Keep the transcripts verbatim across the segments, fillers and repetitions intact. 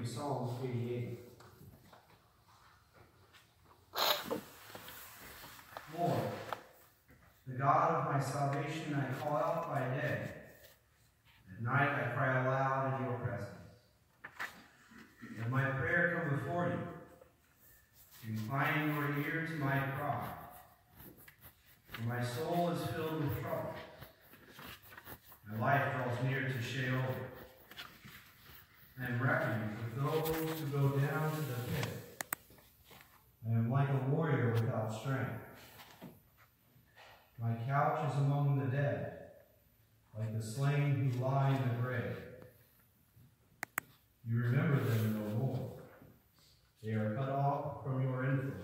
from Psalm eighty-eight. Lord, the God of my salvation, I call out by day. At night I cry aloud in your presence. Let my prayer come before you. Incline your ear to my cry. For my soul is filled with trouble. My life draws near to Sheol. I am refuge for those who go down to the pit. I am like a warrior without strength. My couch is among the dead, like the slain who lie in the grave. You remember them no more. They are cut off from your influence.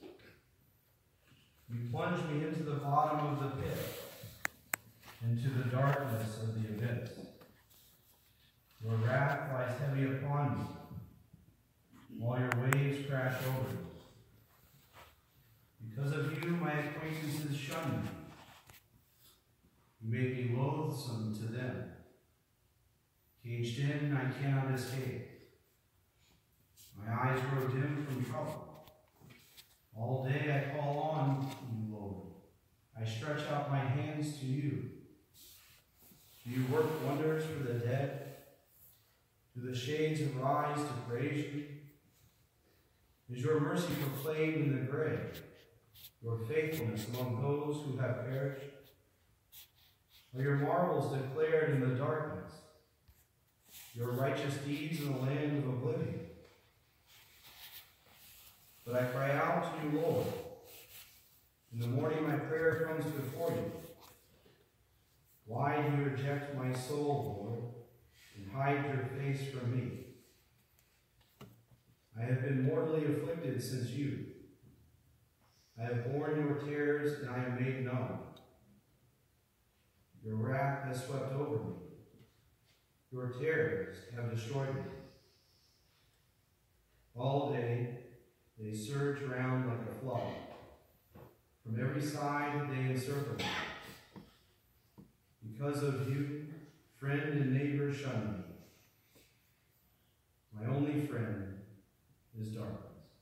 You plunge me into the bottom of the pit, into the darkness of the abyss. Your wrath lies heavy upon me. All your waves crash over me. Because of you, my acquaintances shun me. You make me loathsome to them. Caged in, I cannot escape. My eyes grow dim from trouble. All day I call on you, Lord. I stretch out my hands to you. Do you work wonders for the dead? Do the shades arise to praise you? Is your mercy proclaimed in the grave, your faithfulness among those who have perished? Are your marvels declared in the darkness, your righteous deeds in the land of oblivion? But I cry out to you, Lord. In the morning my prayer comes before you. Why do you reject my soul, Lord, and hide your face from me? I have been mortally afflicted since youth. I have borne your terrors, and I am made known. Your wrath has swept over me. Your terrors have destroyed me. All day they surge round like a flood. From every side they encircle me. Because of you, friend and neighbor shun me. My only friend is darkness.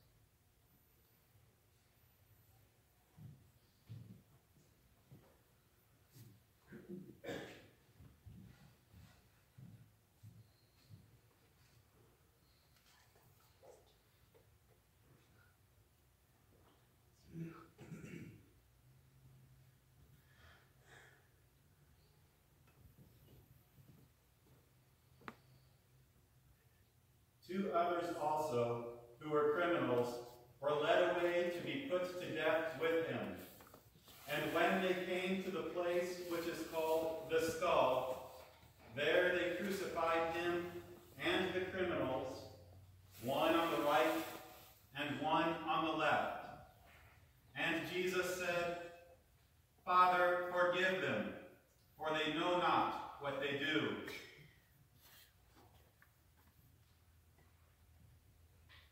Two others also, who were criminals, were led away to be put to death with him. And when they came to the place which is called the Skull, there they crucified him and the criminals, one on the right and one on the left. And Jesus said, Father, forgive them, for they know not what they do.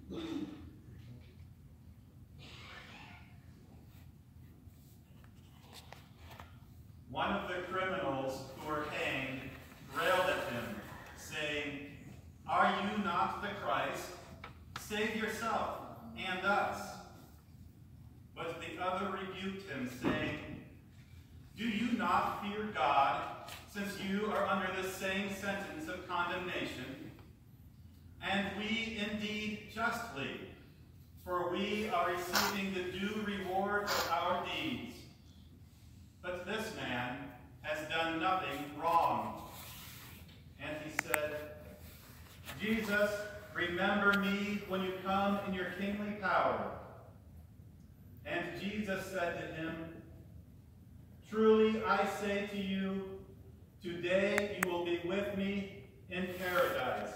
One of the criminals who were hanged railed at him, saying, "Are you not the Christ? Save yourself and us." But the other rebuked him, saying, "Do you not fear God, since you are under the same sentence of condemnation? And we indeed justly, for we are receiving the due reward of our deeds. But this man has done nothing wrong." And he said, "Jesus, remember me when you come in your kingly power." And Jesus said to him, "Truly I say to you, today you will be with me in paradise."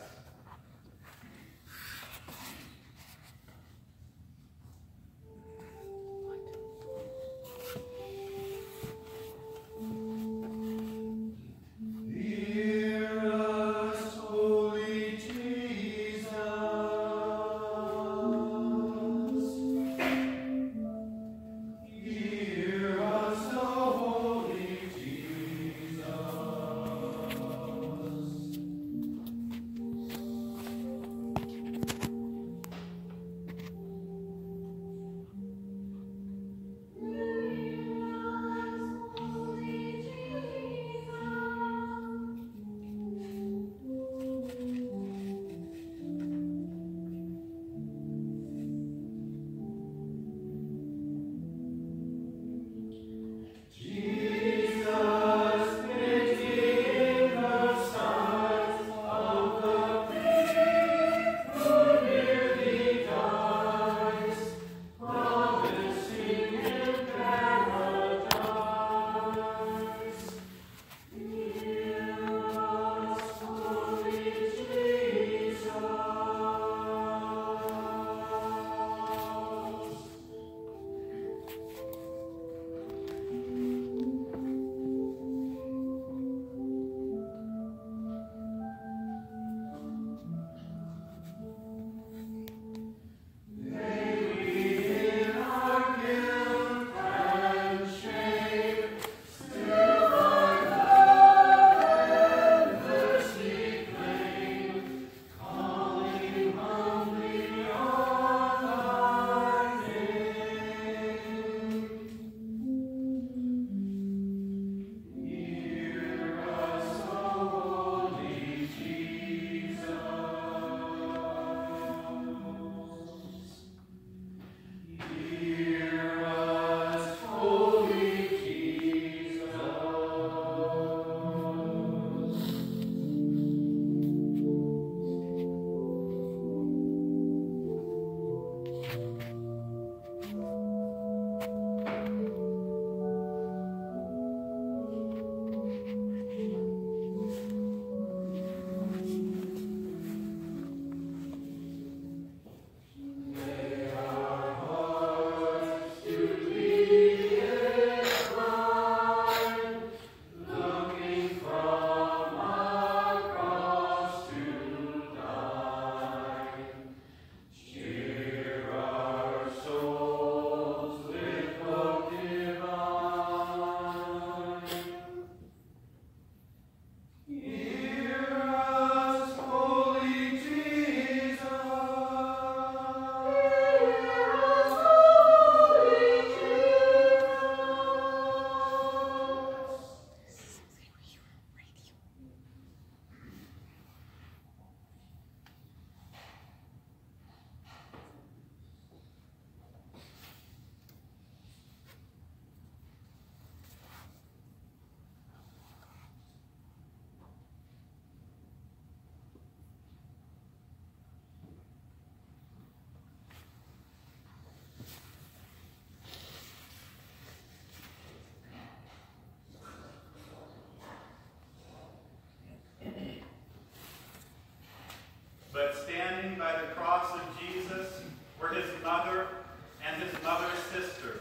But standing by the cross of Jesus were his mother and his mother's sister,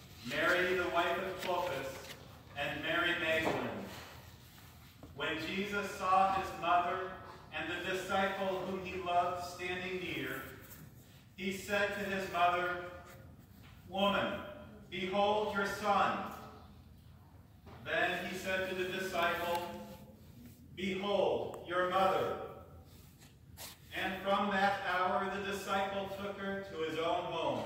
Mary the wife of Clopas, and Mary Magdalene. When Jesus saw his mother and the disciple whom he loved standing near, he said to his mother, "Woman, behold your son." Then he said to the disciple, "Behold your mother." And from that hour the disciple took her to his own home.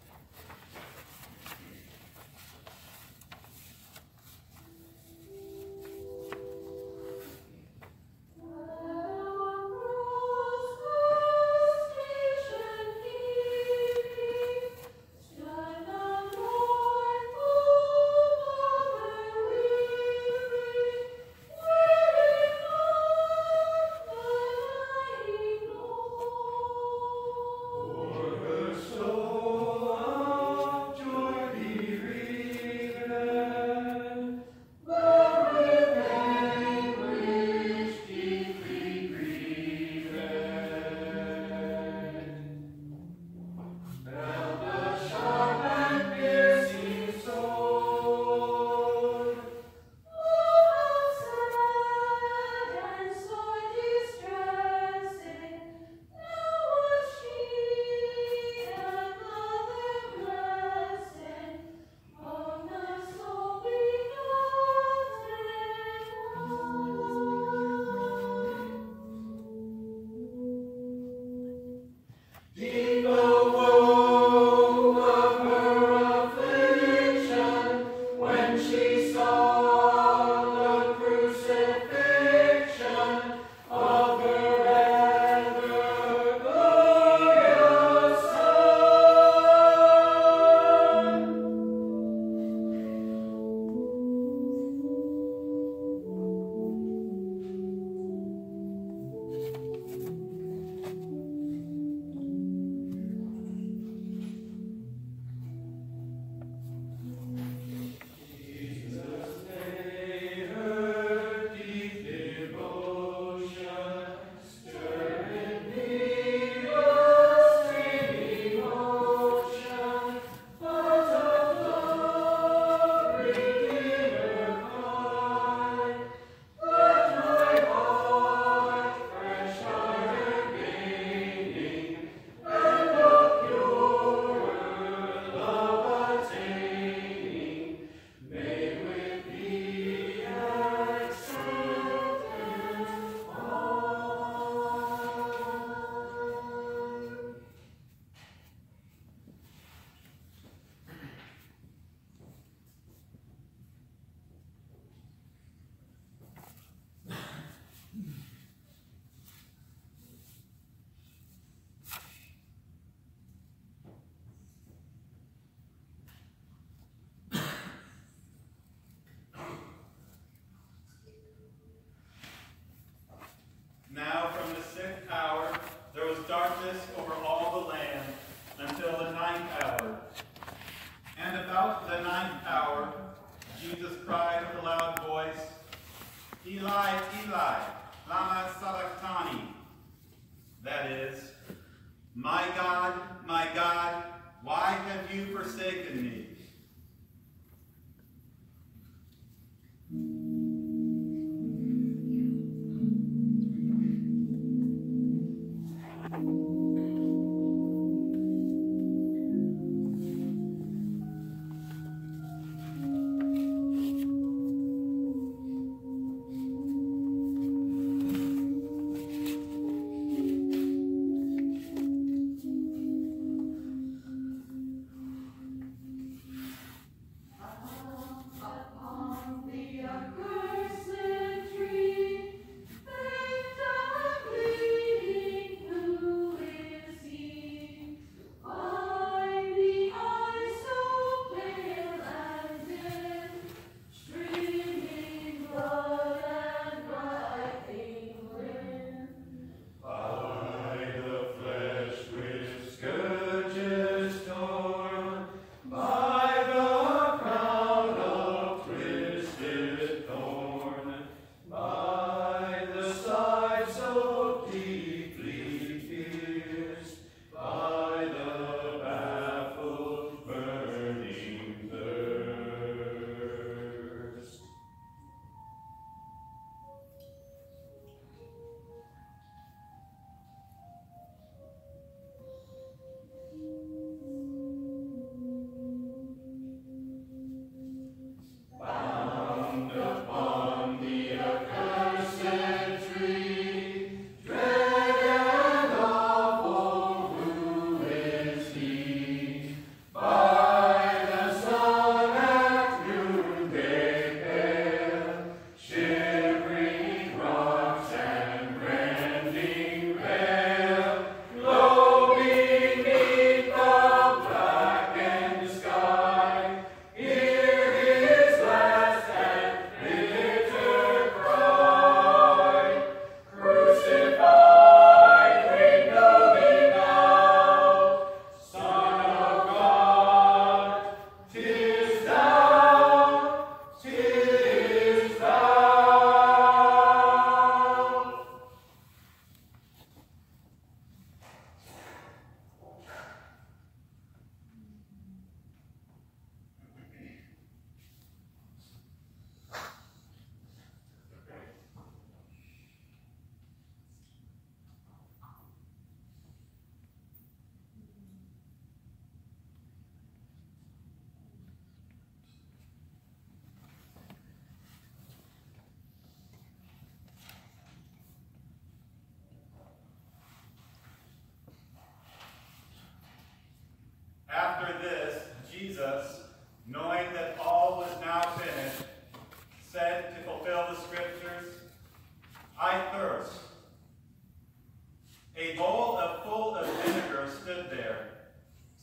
Now from the sixth hour there was darkness over all the land until the ninth hour. And about the ninth hour Jesus cried with a loud voice, "Eli, Eli, lama sabachthani?" That is, "My God, my God, why have you forsaken me?"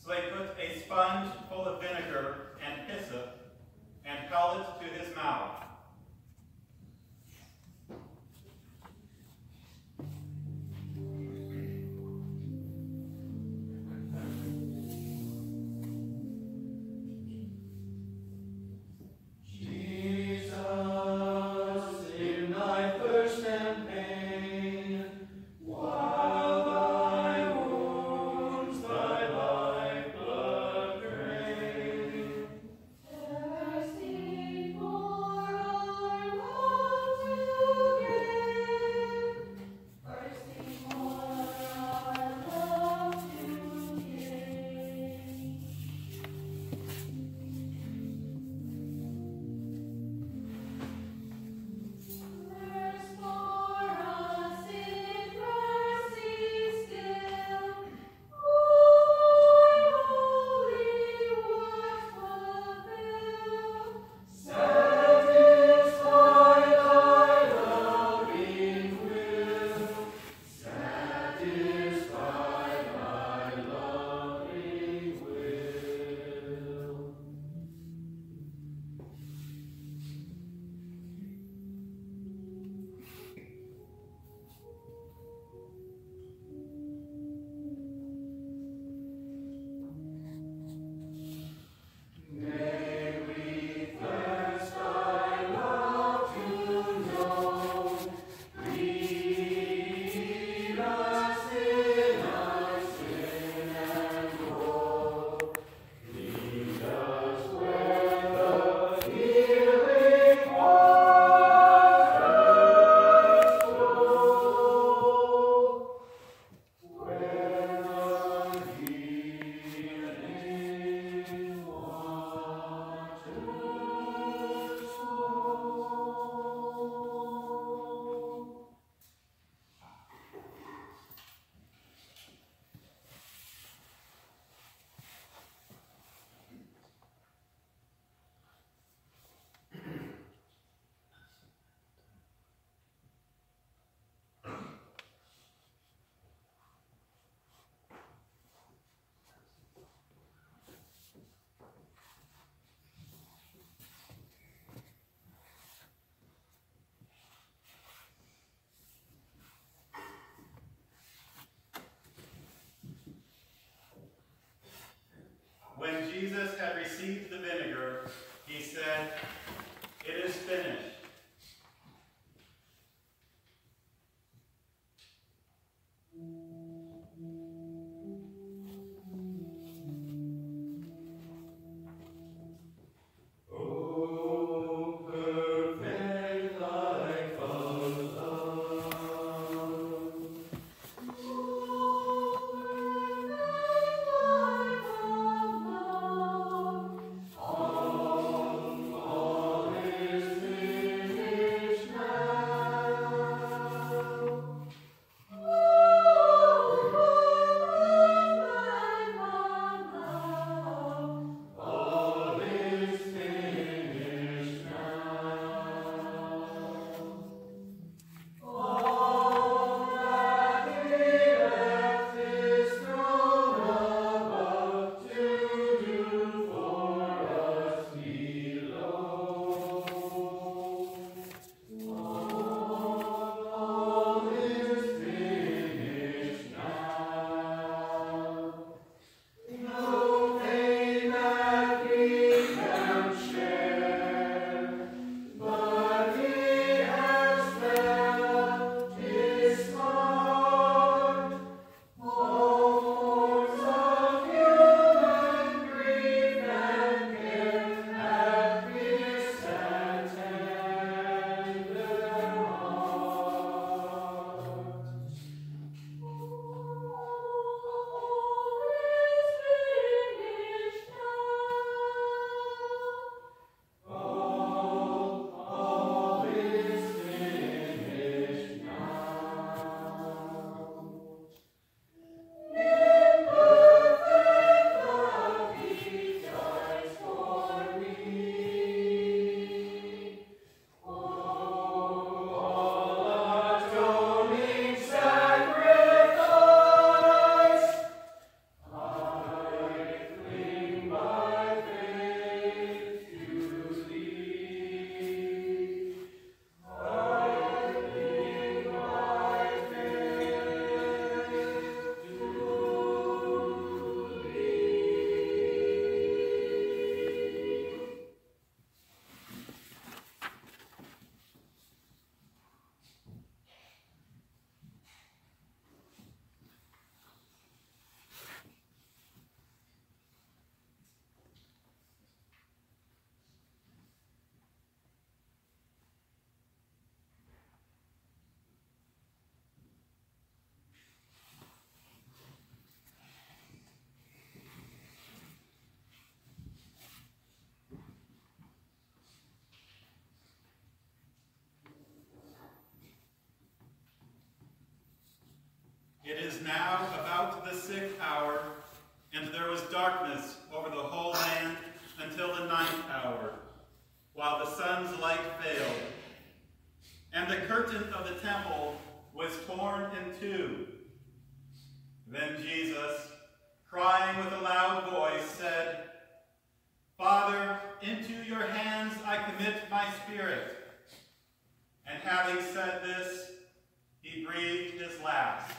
So they put a sponge full of vinegar and hyssop and held it to his mouth. When Jesus had received the vinegar, he said, "It is finished." All is It is now about the sixth hour, and there was darkness over the whole land until the ninth hour, while the sun's light failed. And the curtain of the temple was torn in two. Then Jesus, crying with a loud voice, said, Father, into your hands I commit my spirit. And having said this, he breathed his last.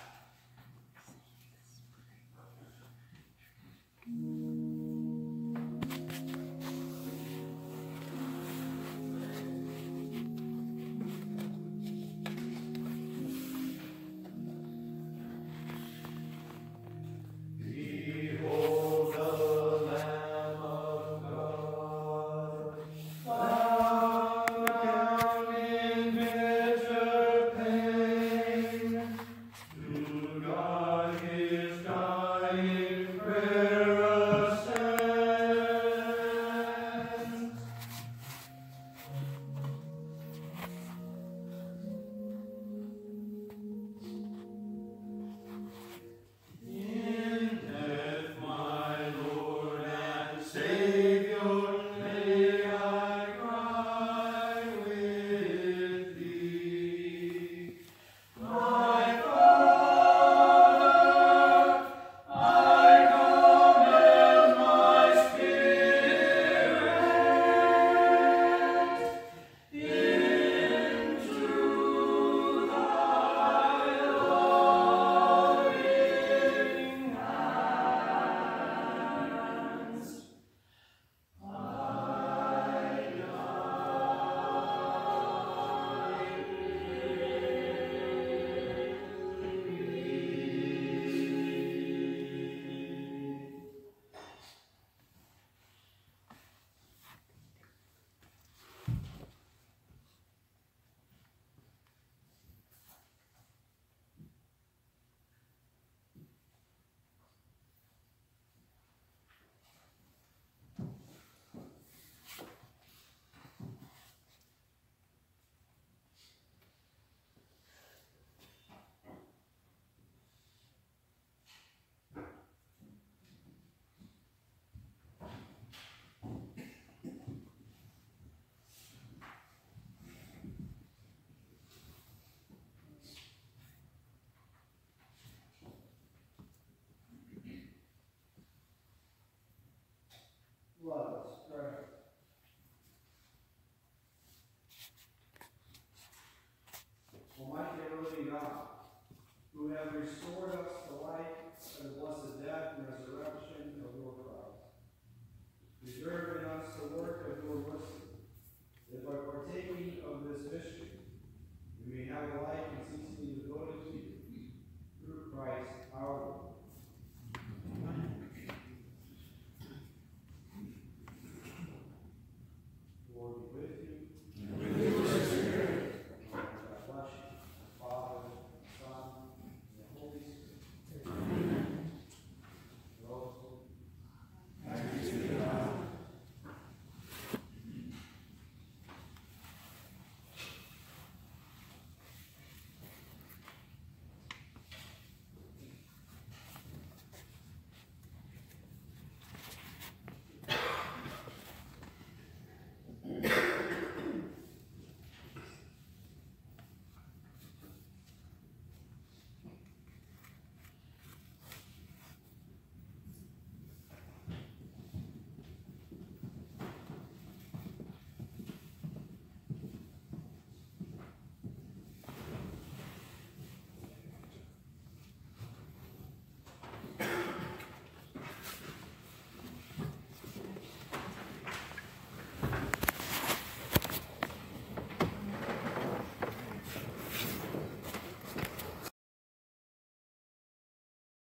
God is dying.